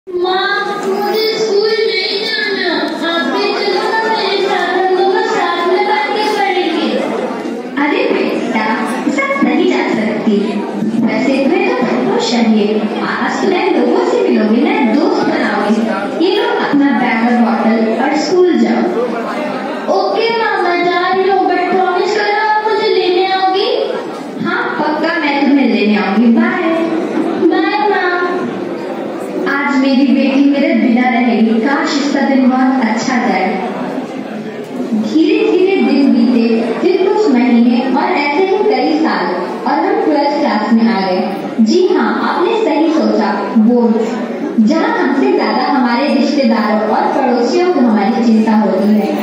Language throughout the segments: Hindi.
माँ, मुझे स्कूल नहीं जाना। आप भी चलो ना मेरे साथ, हम दोनों साथ में बैठ के पढ़ेंगे। अरे बेटा, साथ नहीं जा सकती। वैसे तुम्हें तो बहुत चाहिए। आज तो नए लोगों से मिलोगे, नए दोस्त बनाओगे। ये लो अपना बैग और बॉटल और स्कूल जाओ। ओके माँ, मैं जा रही हूँ, बट प्रॉमिस करना आप मुझे लेने आओगी? हाँ पक्का, मैं तुम्हें लेने आऊंगी। बाय बाय माँ। आज मेरी बेटी मेरे बिना रहेगी। काश इसका दिन बहुत अच्छा जाए। धीरे धीरे दिन बीते, फिर कुछ महीने और ऐसे ही कई साल, और हम 12th क्लास में आ गए। जी हाँ, आपने सही सोचा, बोर्ड, जहाँ हमसे ज्यादा हमारे रिश्तेदारों और पड़ोसियों को हमारी चिंता होती है।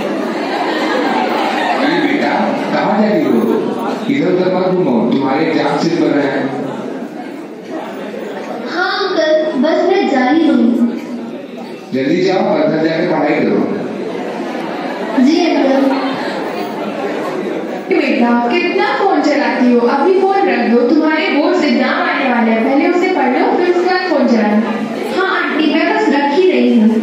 अरे बेटा, कहाँ जा रही हो? इधर उधर मत घूमो, तुम्हारे एग्जाम सिर पर रहे हैं। हाँ अंकल, बस मैं जा रही हूँ। जल्दी जाओ और घर जाके पढ़ाई करो। जी अंकल। बेटा, कितना फोन चलाती हो? अभी फोन रख दो, तुम्हारे बोर्ड एग्जाम आने वाले हैं। पहले उसे पढ़ लो, फिर उसके बाद फोन चलाना। हाँ आंटी, मैं बस रख ही रही हूँ।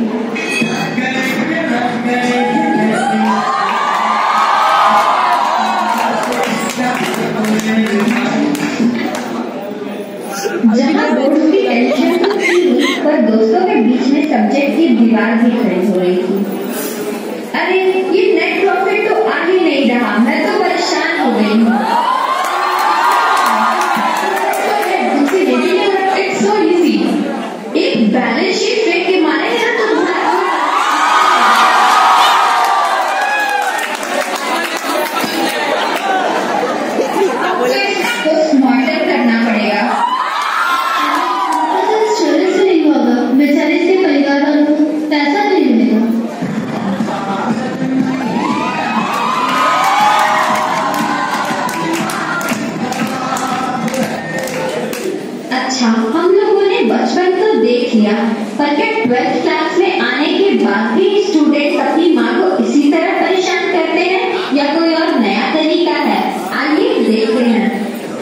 जहाँ बोर्ड की टेंशन थी, पर दोस्तों के बीच में सब्जेक्ट की दीवार भी खड़ी हो रही थी। अरे ये नेट प्रॉफिट तो आ ही नहीं रहा, मैं तो परेशान हो गई हूँ। It's so easy. एक बैलेंस शीट फेंक के मारेंगे ना तो स्मार्टर करना पड़ेगा। चोरी से नहीं होगा, बेचारे से परिवार वालों को पैसा नहीं मिलेगा। अच्छा, हम लोगों ने बचपन तो देख लिया, पर क्या 12th क्लास में आने के बाद भी स्टूडेंट्स अपनी माँ को इसी तरह परेशान करते हैं, या कोई और नया तरीका है? आइए देखते हैं।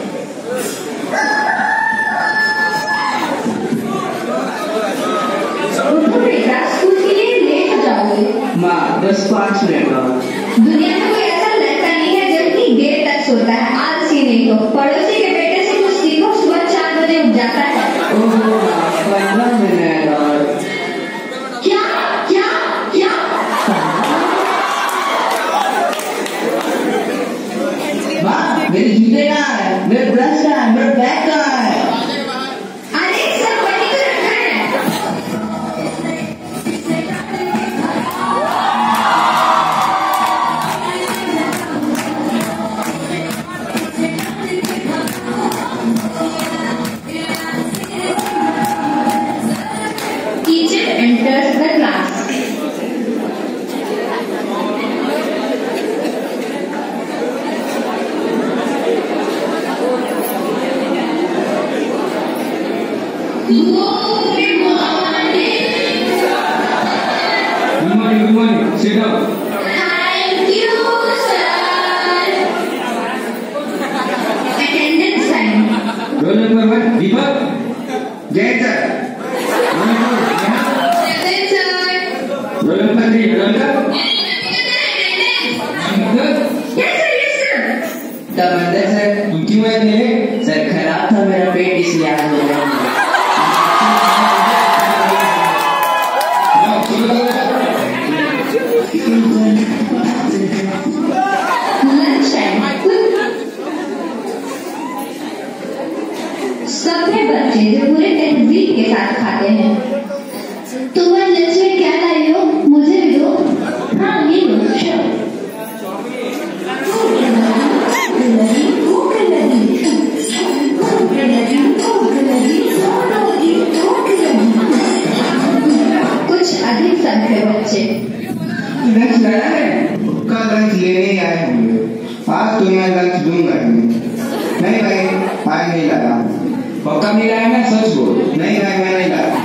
उठो बेटा, स्कूल के लिए लेट हो जाओगे। माँ 10-5 मिनट और। दुनिया में कोई ऐसा लड़का नहीं है जो कि देर तक सोता है, आलसी नहीं तो। पड़ोसी के बेटे से कुछ सीखो, सुबह 4 बजे उठ जाता है। 15 मिनट और। क्या क्या क्या? माँ, मेरे जूते कहाँ है? मेरे ब्रश कहाँ है? मेरा बैग कहाँ है? अरे सब वहीं तो रखा है। Teacher enters the class. Good morning. Sit down. Thank you, sir. Attendance sign. Roll number 1, Deepak. Jay sir. Roll number 2, Neha. Present, sir. Roll number 3, Radhika. Yes, sir. Yes, sir. Damodar sir, तुम क्यों आए थे? सर खराब था मेरा पेट, इसलिए आज हो गया। जाओ, चलो Lunch time. सभ्य बच्चे जो पूरे तहजीब के साथ खाते हैं। तुम आज लंच में क्या लाई हो? मुझे भी दो। हाँ ये लो, कुछ अधिक सभ्य बच्चे। लंच लाया है? कल लंच लेने ही आए होंगे। आज तो मैं लंच दूंगा नहीं भाई, आज नहीं लाया। पक्का नहीं लाया ना, सच बोल। नहीं भाई, मैं नहीं लाया।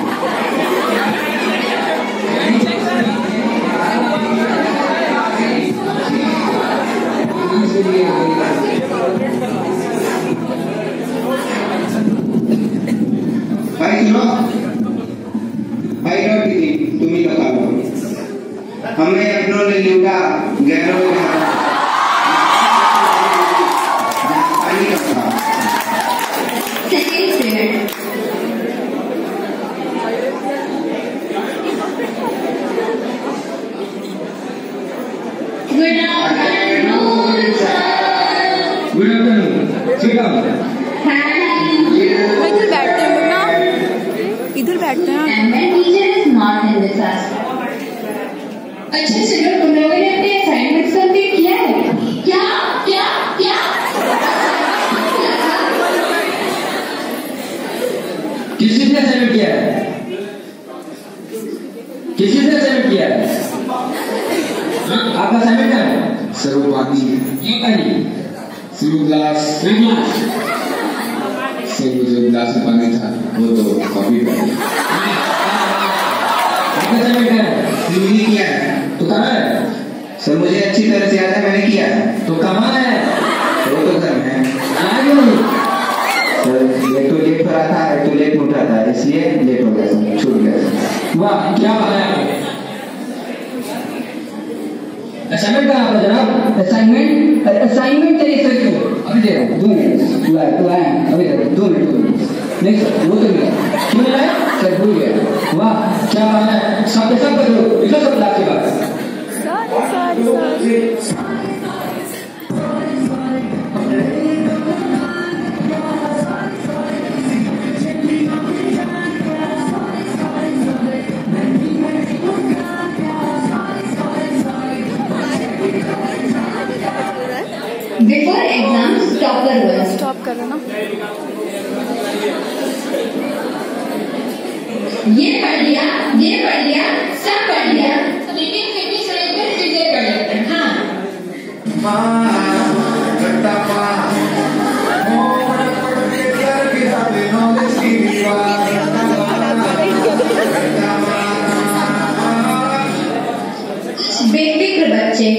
भाई सुनो, तुम ही बताओ। हमें अपनों ने लूटा, गैरों ने पानी रखा। Second period. Good afternoon, sir. Good afternoon. sit down. Thank you. इधर बैठते हैं ना, इधर बैठते हैं। And my teacher is not in this class. अच्छा चलो, तुम लोगों ने अपने असाइनमेंट्स कंप्लीट किया है? क्या क्या क्या किसी ने असाइनमेंट किया है? किसी ने असाइनमेंट किया है? आपका असाइनमेंट क्या है? सर वो पानी शुरू क्लास से वो जो गिलास में पानी था वो तो कॉपी कर दिया। आपका असाइनमेंट क्या है? नहीं किया है तो कहाँ है? सर, मुझे अच्छी तरह से याद है, मैंने किया है। तो कहाँ है? वो तो घर में है। आया क्यों नहीं? सर, एक तो लेट हो रहा था, एक तो लेट उठ रहा था, इसलिए लेट हो गया सर, छूट गया सर। वाह, क्या बनाया आपने? असाइनमेंट कहाँ आपका जनाब? असाइनमेंट चाहिए सर को। अभी दे रहा हूँ, 2 मिनट। तू आया अभी दे रहा हूँ, 2 मिनट। नहीं सर, वो तो नहीं आया। क्यों नहीं आया? सर भूल गया। वाह, क्या बनाया है? सब कर दो, निकलो सब क्लास के बाद। Before exams, topper was. Stop करो ना। ये पढ़ लिया, सब पढ़ लिया। लेकिन फिर भी सर एक बार फिर से कर लेते हैं। हाँ, बेफिक्र बच्चे,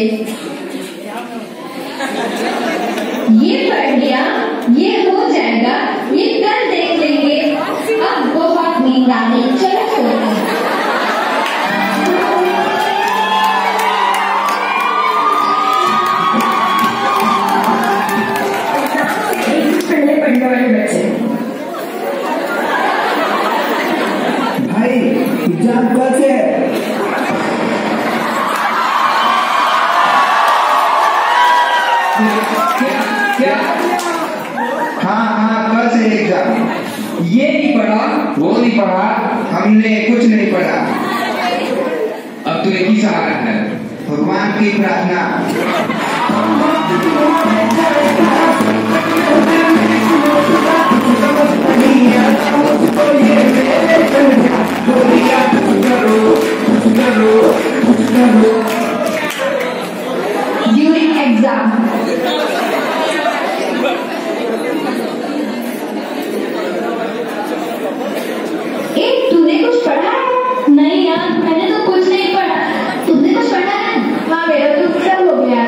ये पढ़ लिया, ये हो जाएगा, ये कल देख लेंगे। अब बहुत नींद आ रही, चलो सोते हैं। पहले पढ़ने वाले बच्चे। भाई एग्जाम कल से है। क्या? हाँ, कल से एग्जाम। ये नहीं पढ़ा, वो नहीं पढ़ा, हमने कुछ नहीं पढ़ा। अब तो एक ही सहारा है, भगवान की प्रार्थना। During exam, तूने कुछ पढ़ा है? नहीं यार, मैंने तो कुछ नहीं पढ़ा। तुमने कुछ पढ़ा है? हाँ, मेरा तो सब हो गया।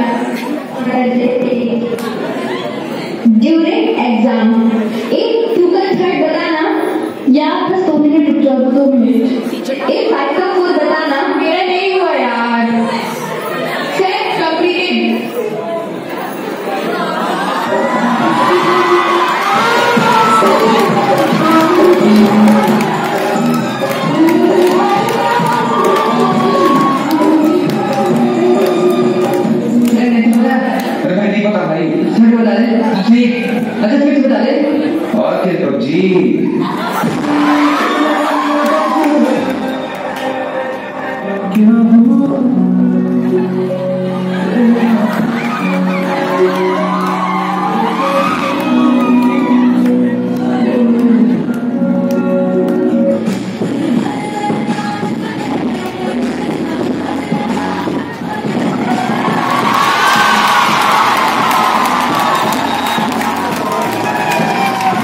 During exam, एक 2 का थर्ड बताना। यार बस 2 मिनट रुक जाओ, 2 मिनट। एक 5 का 4 बताना। मेरा नहीं हुआ यार। Set completed. अरे भाई नहीं पता भाई। थर्ड बता दे। ठीक। अच्छा फिर बता दे। और फिर तो जी